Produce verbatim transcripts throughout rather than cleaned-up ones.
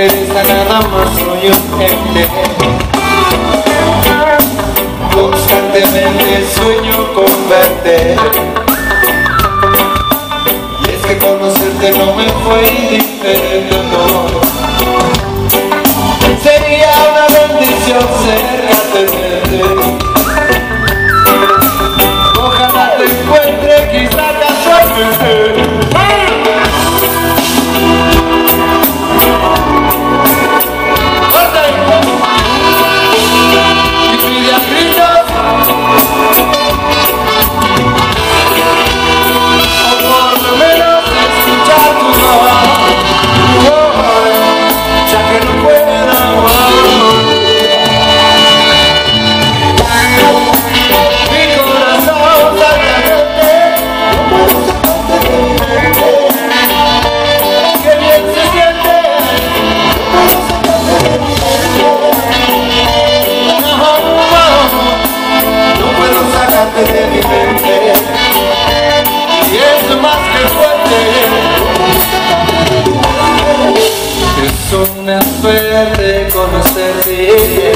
interesa nada más, soy un ente. Constantemente sueño con verte, y es que conocerte no me fue indiferente, no. Sería una bendición cerca de verte. Ojalá te encuentre, quizá casualmente. De mi mente, y es más que fuerte. Es una suerte conocerte,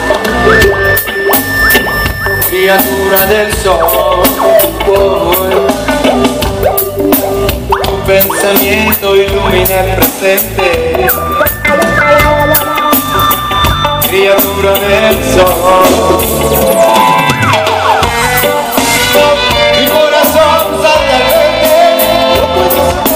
criatura del sol. Tu pensamiento ilumina el presente, criatura del sol. Mi corazón salta al verte, no puedo